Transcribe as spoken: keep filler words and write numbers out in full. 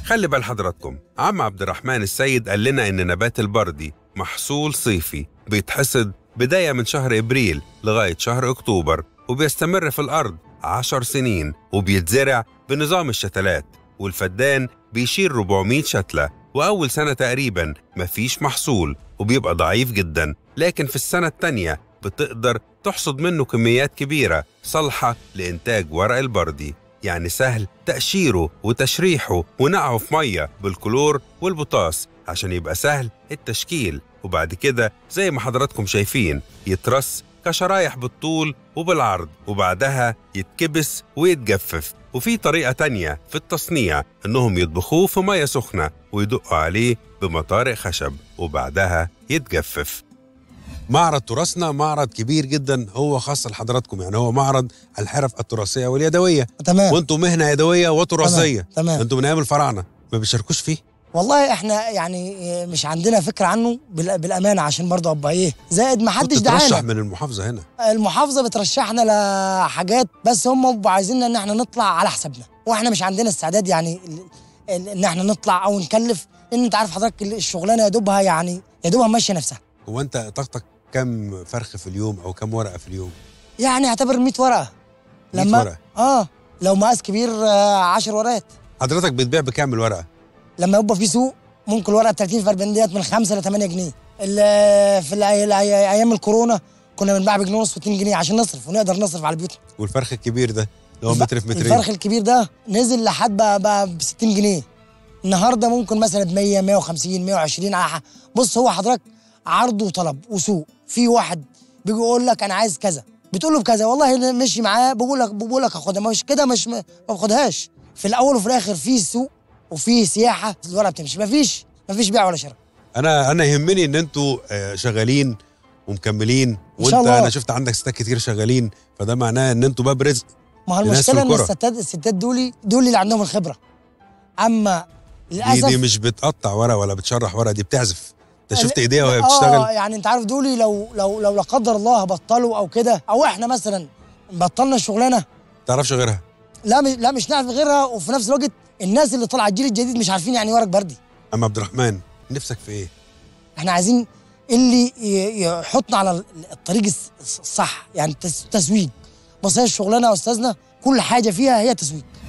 خلي بال حضراتكم، عم عبد الرحمن السيد قال لنا إن نبات البردي محصول صيفي بيتحصد بداية من شهر إبريل لغاية شهر أكتوبر، وبيستمر في الأرض عشر سنين، وبيتزرع بنظام الشتلات، والفدان بيشيل أربعمية شتلة، وأول سنة تقريباً مفيش محصول وبيبقى ضعيف جداً، لكن في السنة التانية بتقدر تحصد منه كميات كبيرة صالحة لإنتاج ورق البردي. يعني سهل تقشيره وتشريحه ونقعه في مية بالكلور والبوتاس عشان يبقى سهل التشكيل، وبعد كده زي ما حضراتكم شايفين يترص كشرايح بالطول وبالعرض، وبعدها يتكبس ويتجفف. وفي طريقة تانية في التصنيع إنهم يطبخوه في مية سخنة ويدقوا عليه بمطارق خشب وبعدها يتجفف. معرض تراثنا معرض كبير جدا، هو خاص لحضراتكم، يعني هو معرض الحرف التراثيه واليدويه. تمام. وانتم مهنه يدويه وتراثيه. تمام. تمام. انتم من ايام الفراعنه، ما بيشاركوش فيه؟ والله احنا يعني مش عندنا فكره عنه بالامانه، عشان برضه ابقى ايه زائد ما حدش دعانا. بتترشح من المحافظه هنا؟ المحافظه بترشحنا لحاجات، بس هم بيبقوا عايزيننا ان احنا نطلع على حسابنا، واحنا مش عندنا استعداد يعني ان احنا نطلع او نكلف، لان انت عارف حضرتك الشغلانه يا دوبها يعني يا دوبها ماشيه نفسها. هو انت طاقتك كم فرخ في اليوم او كم ورقه في اليوم؟ يعني اعتبر مية ورقه. مية ورقه؟ اه لو مقاس كبير عشر ورقات. حضرتك بتبيع بكام الورقه؟ لما يبقى في سوق ممكن الورقه ب تلاتين في أربعين ديت من خمسة ل تمانية جنيه. في ايام الكورونا كنا بنبيع بجنيه ونص واتنين جنيه عشان نصرف ونقدر نصرف على بيوتنا. والفرخ الكبير ده اللي هو متر في مترين؟ الفرخ الكبير ده نزل لحد بقى, بقى ب ستين جنيه. النهارده ممكن مثلا ب مية مية وخمسين مية وعشرين. بص هو حضرتك عرض وطلب وسوق. في واحد بيجي يقول لك انا عايز كذا، بتقول له بكذا، والله مشي معاه بقول لك بقول لك هاخدها، مش كده مش ما باخدهاش. في الاول وفي الاخر في سوق وفي سياحه، الورقه بتمشي، مفيش مفيش بيع ولا شراء. انا انا يهمني ان انتوا شغالين ومكملين، وانت انا شفت عندك ستات كتير شغالين، فده معناه ان انتوا باب رزق. ما هو المشكله ان الستات الستات دول دول اللي عندهم الخبره، اما للاسف دي, دي مش بتقطع ورق ولا بتشرح ورق، دي بتعزف. انت شفت ايديها وهي بتشتغل؟ اه يعني انت عارف دول لو لو لو لا قدر الله بطلوا او كده، او احنا مثلا بطلنا الشغلانه ما تعرفش غيرها. لا مش لا مش نعرف غيرها، وفي نفس الوقت الناس اللي طالعه الجيل الجديد مش عارفين يعني ورق بردي. اما عبد الرحمن نفسك في ايه؟ احنا عايزين اللي يحطنا على الطريق الصح، يعني التسويق. بص هي الشغلانه يا استاذنا كل حاجه فيها هي تسويق.